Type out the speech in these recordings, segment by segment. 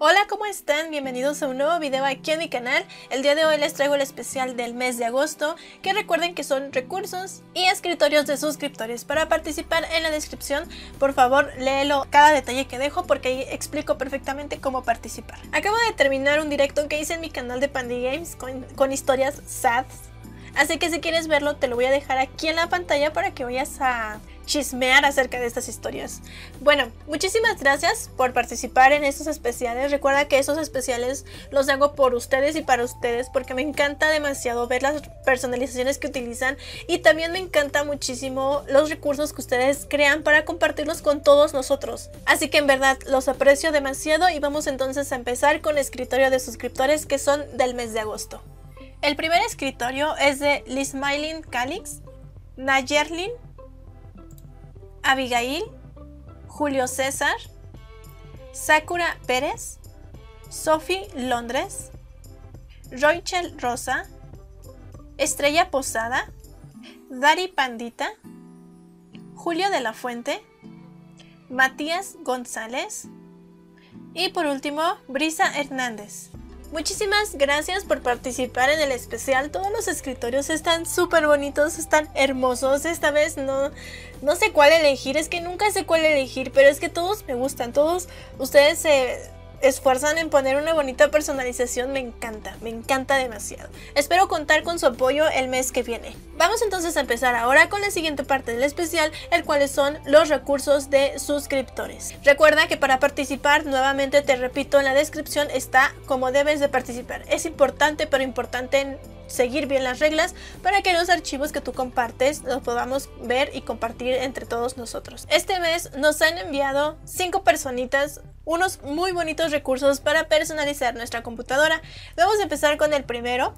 Hola, ¿cómo están? Bienvenidos a un nuevo video aquí en mi canal. El día de hoy les traigo el especial del mes de agosto, que recuerden que son recursos y escritorios de suscriptores. Para participar, en la descripción, por favor, léelo cada detalle que dejo porque ahí explico perfectamente cómo participar. Acabo de terminar un directo que hice en mi canal de Pandy Games con historias sad. Así que si quieres verlo, te lo voy a dejar aquí en la pantalla para que vayas a chismear acerca de estas historias. Bueno, muchísimas gracias por participar en estos especiales. Recuerda que esos especiales los hago por ustedes y para ustedes porque me encanta demasiado ver las personalizaciones que utilizan y también me encanta muchísimo los recursos que ustedes crean para compartirlos con todos nosotros. Así que en verdad los aprecio demasiado y vamos entonces a empezar con el escritorio de suscriptores que son del mes de agosto. El primer escritorio es de Lismailin Calix, Nayerlin, Abigail, Julio César, Sakura Pérez, Sophie Londres, Roichel Rosa, Estrella Posada, Dari Pandita, Julio de la Fuente, Matías González y por último Brisa Hernández. Muchísimas gracias por participar en el especial. Todos los escritorios están súper bonitos, están hermosos. Esta vez no sé cuál elegir, es que nunca sé cuál elegir, pero es que todos me gustan. Todos ustedes se esfuerzan en poner una bonita personalización. Me encanta demasiado. Espero contar con su apoyo el mes que viene. Vamos entonces a empezar ahora con la siguiente parte del especial, el cual son los recursos de suscriptores. Recuerda que para participar, nuevamente te repito, en la descripción está cómo debes de participar. Es importante, pero importante seguir bien las reglas para que los archivos que tú compartes los podamos ver y compartir entre todos nosotros. Este mes nos han enviado 5 personitas unos muy bonitos recursos para personalizar nuestra computadora. Vamos a empezar con el primero,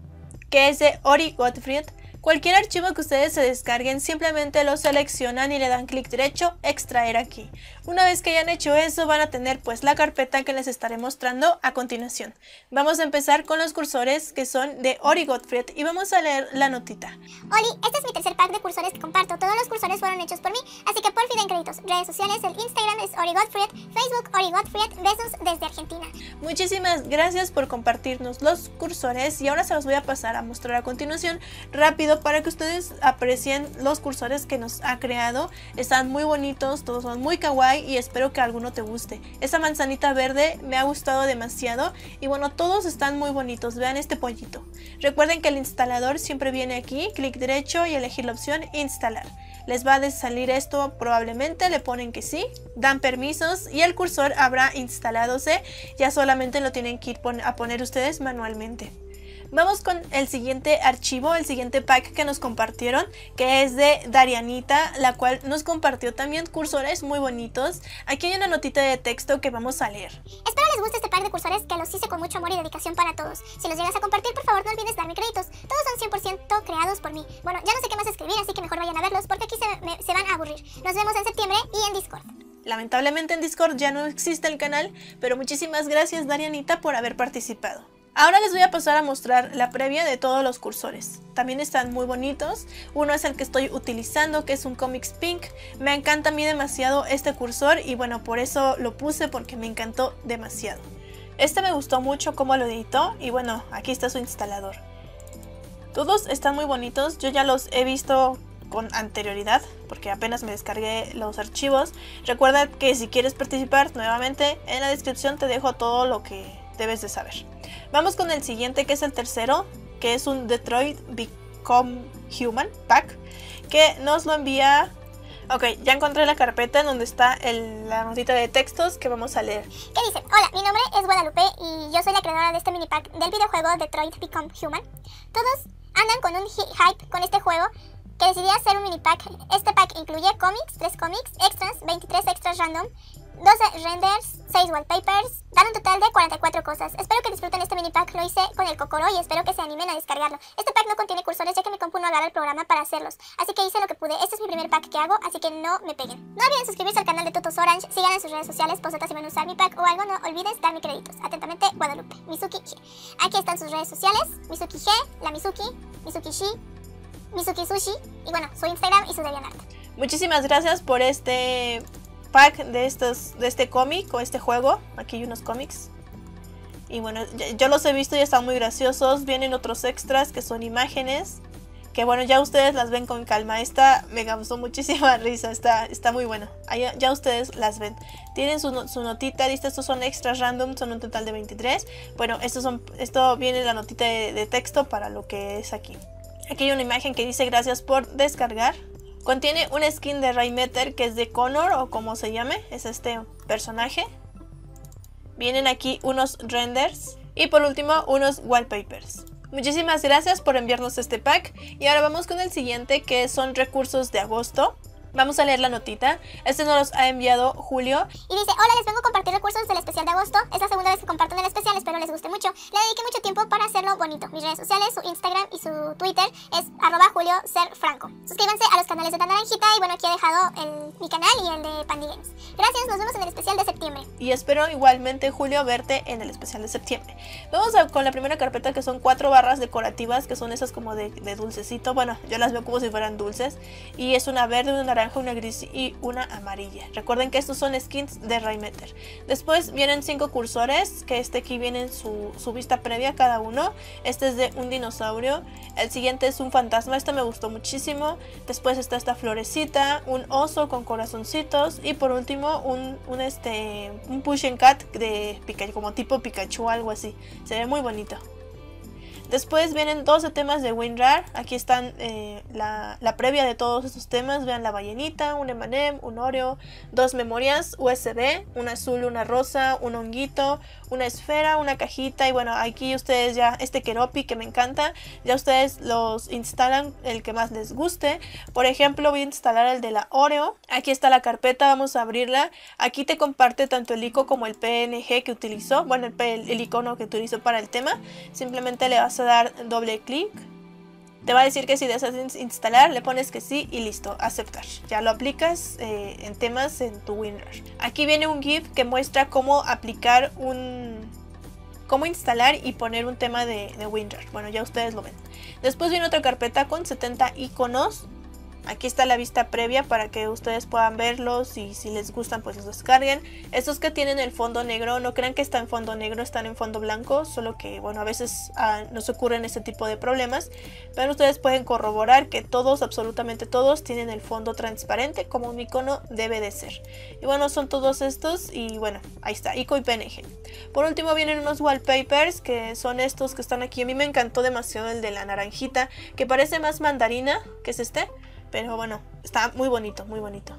que es de Ori Gottfried. Cualquier archivo que ustedes se descarguen, simplemente lo seleccionan y le dan clic derecho, extraer aquí. Una vez que hayan hecho eso, van a tener pues la carpeta que les estaré mostrando a continuación. Vamos a empezar con los cursores que son de Ori Gottfried y vamos a leer la notita. Oli, este es mi tercer pack de cursores que comparto. Todos los cursores fueron hechos por mí, así que por fin den créditos. Redes sociales, el Instagram es Ori Gottfried, Facebook Ori Gottfried, besos desde Argentina. Muchísimas gracias por compartirnos los cursores y ahora se los voy a pasar a mostrar a continuación rápido para que ustedes aprecien los cursores que nos ha creado. Están muy bonitos, todos son muy kawaii y espero que alguno te guste. Esa manzanita verde me ha gustado demasiado y bueno, todos están muy bonitos. Vean este pollito. Recuerden que el instalador siempre viene aquí, clic derecho y elegir la opción instalar. Les va a salir esto probablemente, le ponen que sí, dan permisos y el cursor habrá instaladose, ya solamente lo tienen que ir a poner ustedes manualmente. Vamos con el siguiente archivo, el siguiente pack que nos compartieron, que es de Darianita, la cual nos compartió también cursores muy bonitos. Aquí hay una notita de texto que vamos a leer. Espero les guste este pack de cursores que los hice con mucho amor y dedicación para todos. Si los llegas a compartir, por favor no olvides darme créditos. Todos son 100% creados por mí. Bueno, ya no sé qué más escribir, así que mejor vayan a verlos porque aquí se van a aburrir. Nos vemos en septiembre y en Discord. Lamentablemente en Discord ya no existe el canal, pero muchísimas gracias Darianita por haber participado. Ahora les voy a pasar a mostrar la previa de todos los cursores. También están muy bonitos. Uno es el que estoy utilizando, que es un Comics Pink. Me encanta a mí demasiado este cursor y bueno, por eso lo puse porque me encantó demasiado. Este me gustó mucho cómo lo editó y bueno, aquí está su instalador. Todos están muy bonitos, yo ya los he visto con anterioridad porque apenas me descargué los archivos. Recuerda que si quieres participar, nuevamente en la descripción te dejo todo lo que debes de saber. Vamos con el siguiente, que es el tercero, que es un Detroit Become Human Pack, que nos lo envía. Ok, ya encontré la carpeta en donde está la notita de textos que vamos a leer. ¿Qué dice? Hola, mi nombre es Guadalupe y yo soy la creadora de este mini pack del videojuego Detroit Become Human. Todos andan con un hype con este juego que decidí hacer un mini pack. Este pack incluye cómics, 3 cómics, extras, 23 extras random, 12 renders, 6 wallpapers, dan un total de 44 cosas. Espero que disfruten este mini pack, lo hice con el Kokoro y espero que se animen a descargarlo. Este pack no contiene cursores ya que mi compu no agarra el programa para hacerlos, así que hice lo que pude. Este es mi primer pack que hago, así que no me peguen. No olviden suscribirse al canal de Tutos Orange, sigan en sus redes sociales, posetas si van a usar mi pack o algo, no olvides darme créditos. Atentamente, Guadalupe, Mizuki G. Aquí están sus redes sociales, Mizuki G, la Mizuki, Mizuki Shi, Mizuki Sushi y bueno, su Instagram y su DeviantArt. Muchísimas gracias por este pack de este cómic o este juego. Aquí hay unos cómics. Y bueno, yo los he visto y están muy graciosos. Vienen otros extras que son imágenes, que bueno, ya ustedes las ven con calma. Esta me causó muchísima risa, está muy bueno. Ya ustedes las ven. Tienen su notita, dice, estos son extras random, son un total de 23. Bueno, esto viene la notita de texto para lo que es aquí. Aquí hay una imagen que dice gracias por descargar. Contiene un skin de Raymeter que es de Connor o como se llame, es este personaje. Vienen aquí unos renders y por último unos wallpapers. Muchísimas gracias por enviarnos este pack y ahora vamos con el siguiente, que son recursos de agosto. Vamos a leer la notita. Este nos los ha enviado Julio. Y dice, hola, les vengo a compartir recursos del especial de agosto. Es la segunda vez que comparto en el especial, espero les guste mucho. Le dediqué mucho tiempo para hacerlo bonito. Mis redes sociales, su Instagram y su Twitter es @JulioSerFranco. Suscríbanse a los canales de Naranjita y bueno, aquí he dejado mi canal y el de Pandy Games. Gracias, nos vemos en el especial de septiembre. Y espero igualmente, Julio, verte en el especial de septiembre. Vamos con la primera carpeta, que son 4 barras decorativas, que son esas como de dulcecito. Bueno, yo las veo como si fueran dulces. Y es una verde, una naranja, una gris y una amarilla. Recuerden que estos son skins de Raymeter. Después vienen 5 cursores, que aquí viene su vista previa cada uno. Este es de un dinosaurio. El siguiente es un fantasma, este me gustó muchísimo. Después está esta florecita, un oso con corazoncitos y por último un pushing cat de Pikachu, como tipo Pikachu, algo así. Se ve muy bonito. Después vienen 12 temas de WinRAR. Aquí están la previa de todos estos temas. Vean la ballenita, un M&M, un Oreo, 2 memorias USB, una azul, una rosa, un honguito, una esfera, una cajita. Y bueno, aquí ustedes ya, este Keroppi que me encanta, ya ustedes los instalan el que más les guste. Por ejemplo, voy a instalar el de la Oreo. Aquí está la carpeta, vamos a abrirla. Aquí te comparte tanto el icono como el PNG que utilizó. Bueno, el icono que utilizó para el tema. Simplemente le vas a dar doble clic, te va a decir que si deseas instalar, le pones que sí y listo, aceptar. Ya lo aplicas en temas en tu WinRAR. Aquí viene un GIF que muestra cómo aplicar cómo instalar y poner un tema de WinRAR. Bueno, ya ustedes lo ven. Después viene otra carpeta con 70 iconos. Aquí está la vista previa para que ustedes puedan verlos y si les gustan pues los descarguen. Estos que tienen el fondo negro, no crean que está en fondo negro, están en fondo blanco, solo que bueno, a veces nos ocurren este tipo de problemas. Pero ustedes pueden corroborar que todos, absolutamente todos, tienen el fondo transparente como un icono debe de ser. Y bueno, son todos estos y bueno, ahí está, icono y PNG. Por último vienen unos wallpapers que son estos que están aquí. A mí me encantó demasiado el de la naranjita, que parece más mandarina, que es este. Pero bueno, está muy bonito, muy bonito.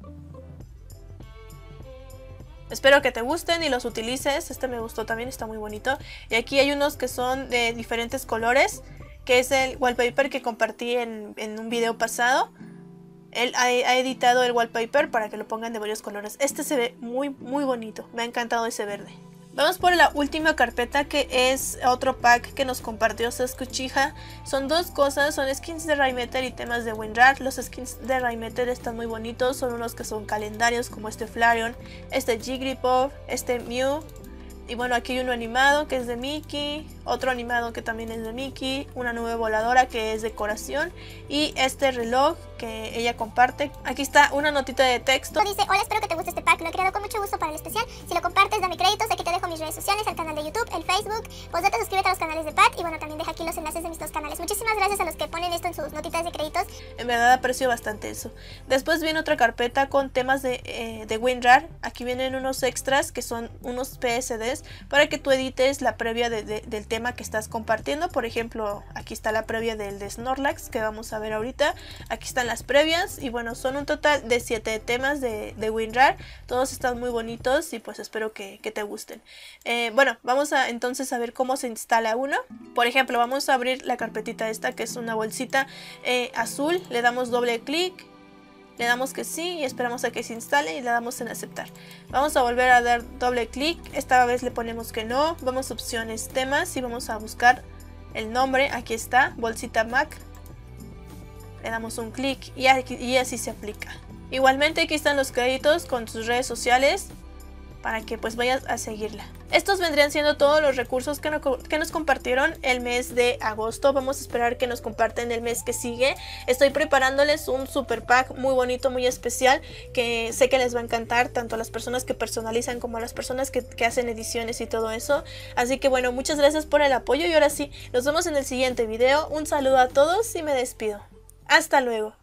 Espero que te gusten y los utilices. Este me gustó también, está muy bonito. Y aquí hay unos que son de diferentes colores, que es el wallpaper que compartí en un video pasado. Él ha editado el wallpaper para que lo pongan de varios colores. Este se ve muy, muy bonito. Me ha encantado ese verde. Vamos por la última carpeta, que es otro pack que nos compartió Sesco Uchiha. Son 2 cosas, son skins de Raymeter y temas de WinRAR. Los skins de Raymeter están muy bonitos, son unos que son calendarios como este Flareon, este Jigglypuff, este Mew. Y bueno, aquí hay uno animado que es de Mickey, otro animado que también es de Mickey, una nube voladora que es decoración y este reloj que ella comparte. Aquí está una notita de texto. Dice, hola, espero que te guste este pack, lo he creado con mucho gusto para el especial. Si lo compartes, dame créditos. Aquí te dejo mis redes sociales, el canal de YouTube, el Facebook. Pues date, suscríbete a los canales de Pat y bueno, también deja aquí los enlaces de mis 2 canales. Muchísimas gracias a los que ponen esto en sus notitas de créditos. En verdad aprecio bastante eso. Después viene otra carpeta con temas de WinRAR. Aquí vienen unos extras que son unos PSDs para que tú edites la previa del tema que estás compartiendo. Por ejemplo, aquí está la previa del de Snorlax que vamos a ver ahorita. Aquí están las previas y bueno, son un total de 7 temas de WinRAR. Todos están muy bonitos y pues espero que te gusten. Bueno, vamos entonces a ver cómo se instala uno. Por ejemplo, vamos a abrir la carpetita esta, que es una bolsita azul. Le damos doble clic, le damos que sí y esperamos a que se instale y le damos en aceptar. Vamos a volver a dar doble clic, esta vez le ponemos que no. Vamos a opciones, temas y vamos a buscar el nombre. Aquí está, bolsita Mac. Le damos un clic y así se aplica. Igualmente aquí están los créditos con sus redes sociales. para que pues vayas a seguirla. Estos vendrían siendo todos los recursos que nos compartieron el mes de agosto. Vamos a esperar que nos comparten el mes que sigue. Estoy preparándoles un super pack muy bonito, muy especial, que sé que les va a encantar tanto a las personas que personalizan como a las personas que hacen ediciones y todo eso. Así que bueno, muchas gracias por el apoyo y ahora sí, nos vemos en el siguiente video. Un saludo a todos y me despido. Hasta luego.